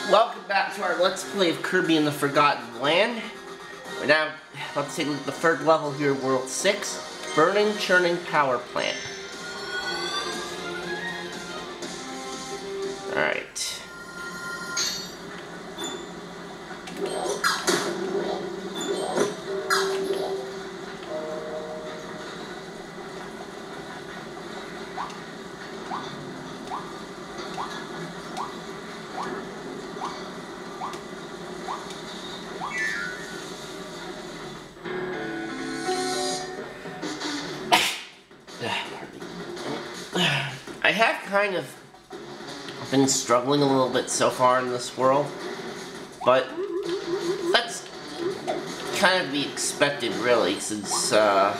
Welcome back to our Let's Play of Kirby in the Forgotten Land. We're now about to take a look at the third level here, World 6, Burning Churning Power Plant. Alright. I have kind of been struggling a little bit so far in this world, but that's kind of to be expected, really, since the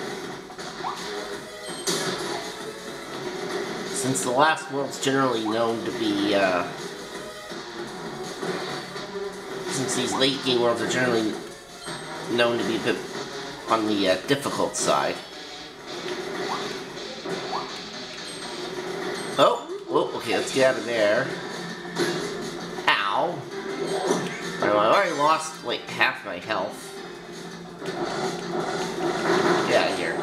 last world's generally known to be, since these late game worlds are generally known to be a bit on the difficult side. Oh, okay, let's get out of there. Ow. Alright, well, I already lost, like, half my health. Get out of here.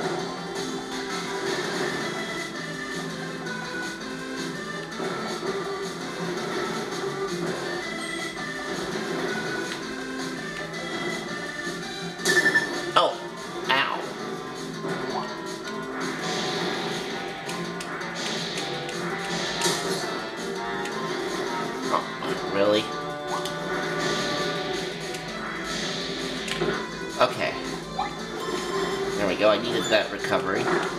Oh, ow. Really? Okay. There we go, I needed that recovery.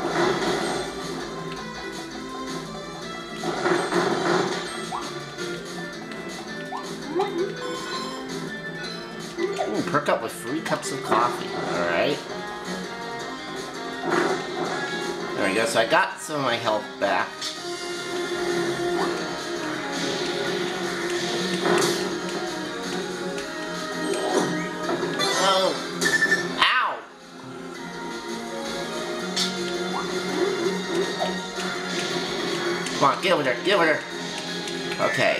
Ooh, perk up with 3 cups of coffee. Alright. There we go, so I got some of my health back. Oh! Ow! Come on, get over there, get over there! Okay.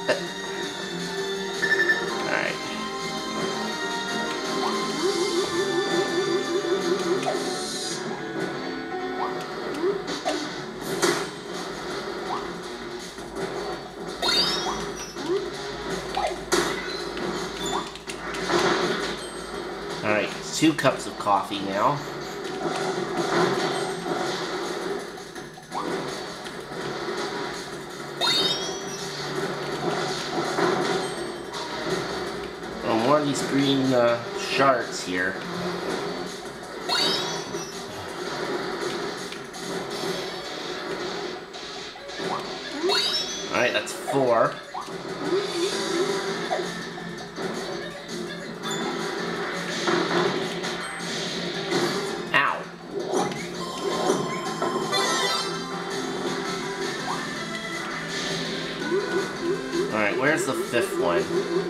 Alright. Alright, 2 cups of coffee now. Oh, more of these green shards here. Alright, that's 4. Alright, where's the 5th one?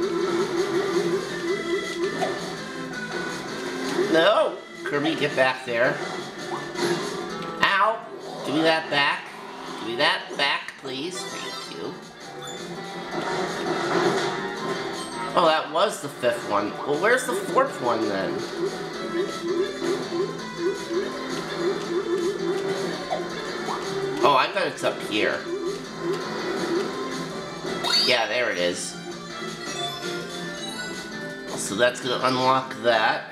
No! Kirby, get back there. Ow! Give me that back. Give me that back, please. Thank you. Oh, that was the 5th one. Well, where's the 4th one, then? Oh, I bet it's up here. Yeah, there it is. So that's gonna unlock that.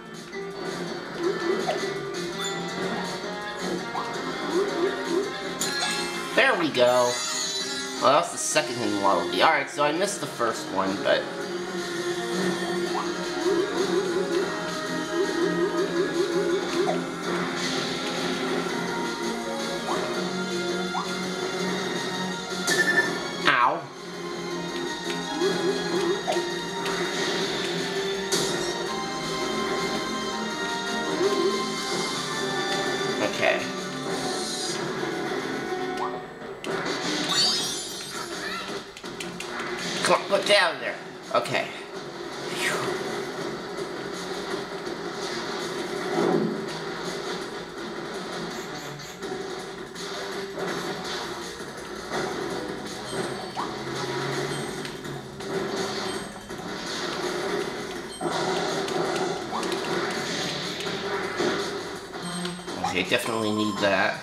There we go. Well, that's the second hidden waddle dee. Alright, so I missed the first one, but... Ow. Okay. Come on, put down there. Okay. Phew. Okay, definitely need that.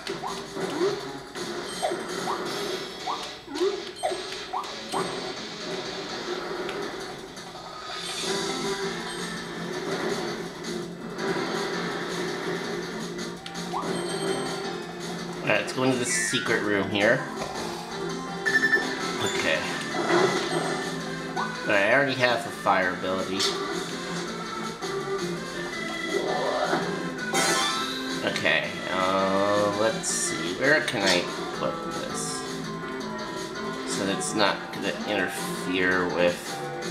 Alright, let's go into this secret room here. Okay. Alright, I already have the fire ability. Okay, let's see. Where can I put this? So that it's not gonna interfere with...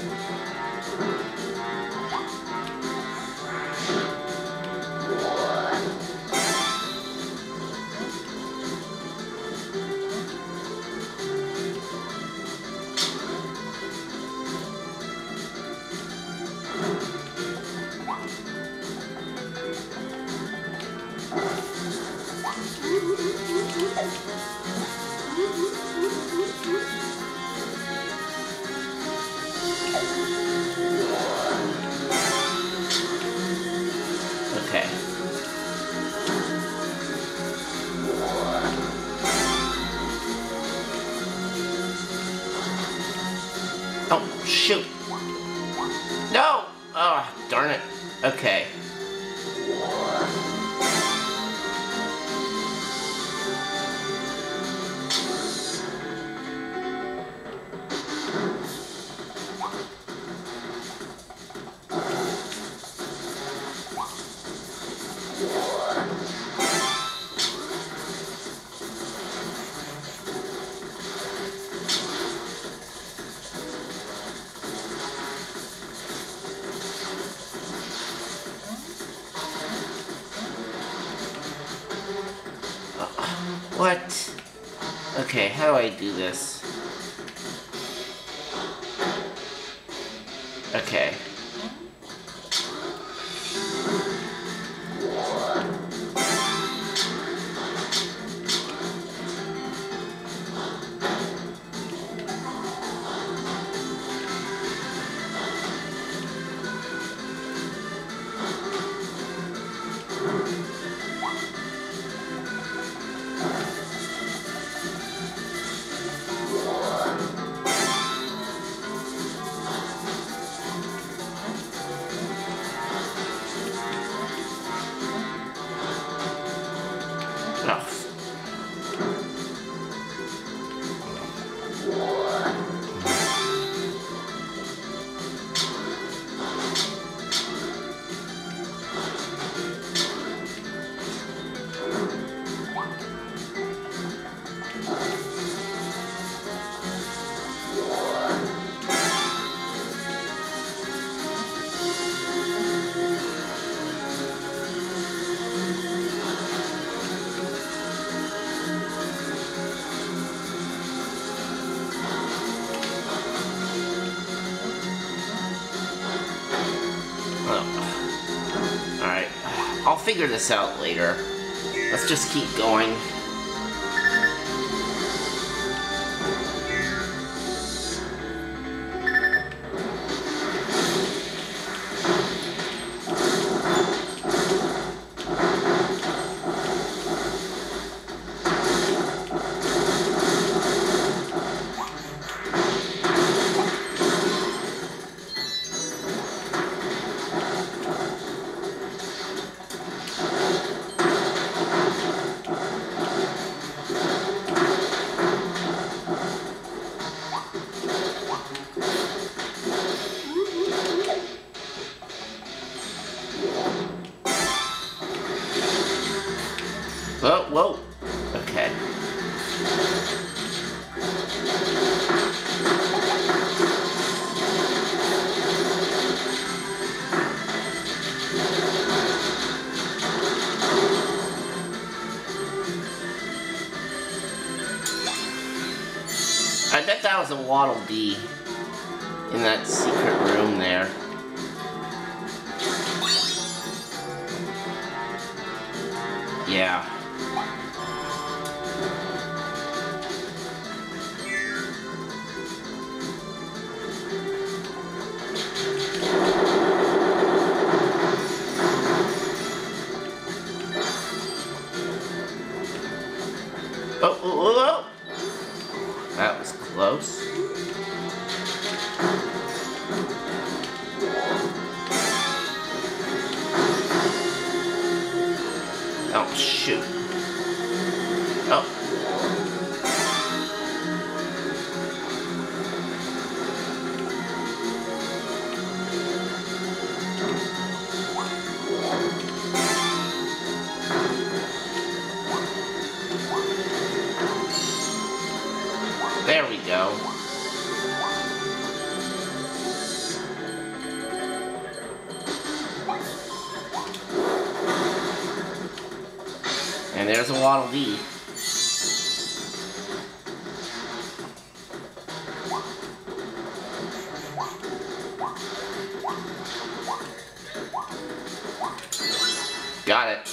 Okay. Oh, shoot! No! Oh, darn it. Okay. What? Okay, how do I do this? Okay. Alright, I'll figure this out later. Let's just keep going. Oh, whoa. Okay. I bet that was a Waddle Dee in that secret room there. Yeah. Oh, shoot. Oh. There we go. And there's a Waddle Dee. Got it.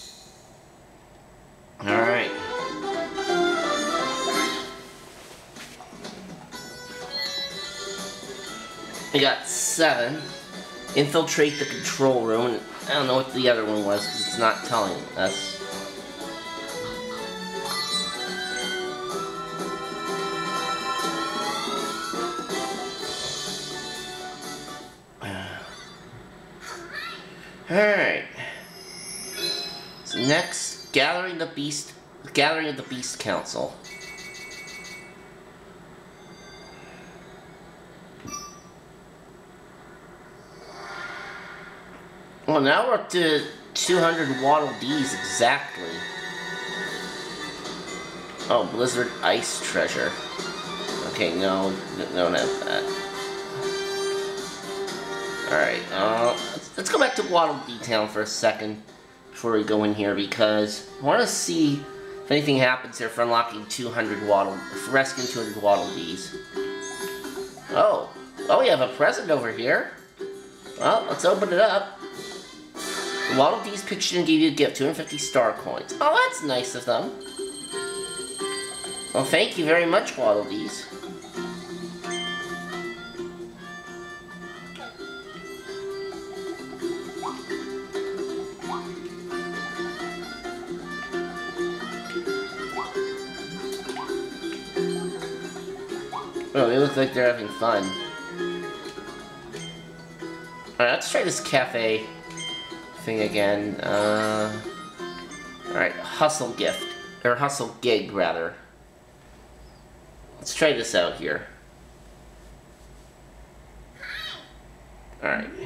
Alright. We got 7. Infiltrate the control room. I don't know what the other one was because it's not telling us. Alright. So next, gathering of the Beast Council. Well, now we're up to 200 Waddle Dees exactly. Oh, Blizzard Ice Treasure. Okay, no, don't have that. Alright, let's go back to Waddle Dee Town for a second before we go in here, because I want to see if anything happens here for unlocking for rescuing 200 Waddle Dees. Oh, we have a present over here. Well, let's open it up. The Waddle Dees pitched in and gave you a gift, 250 star coins. Oh, that's nice of them. Well, thank you very much, Waddle Dees. Oh, they look like they're having fun. Alright, let's try this cafe thing again. Alright, hustle gift. Or hustle gig, rather. Let's try this out here. Alright.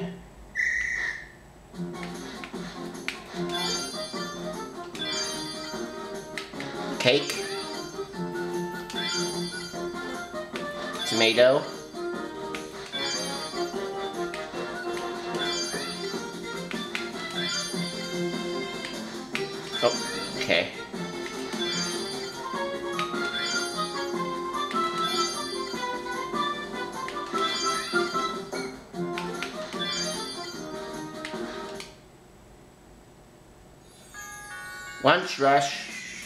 Cake. Tomato. Oh, okay. Lunch rush.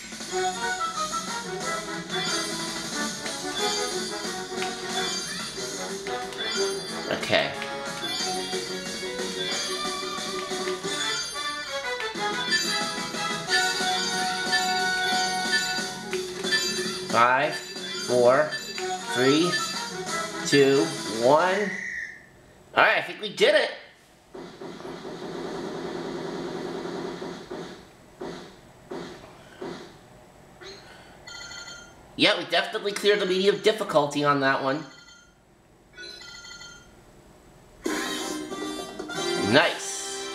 Okay. Five, 4, 3, 2, 1. Alright, I think we did it. Yeah, we definitely cleared the medium difficulty on that one. Nice.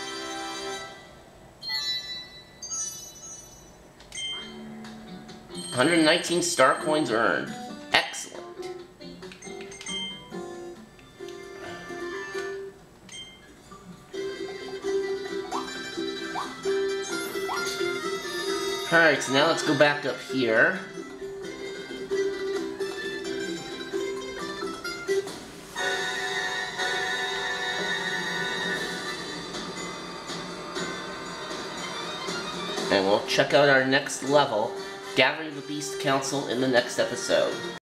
$119 star coins earned. Excellent. Alright, so now let's go back up here. And we'll check out our next level, Gathering the Beast Council, in the next episode.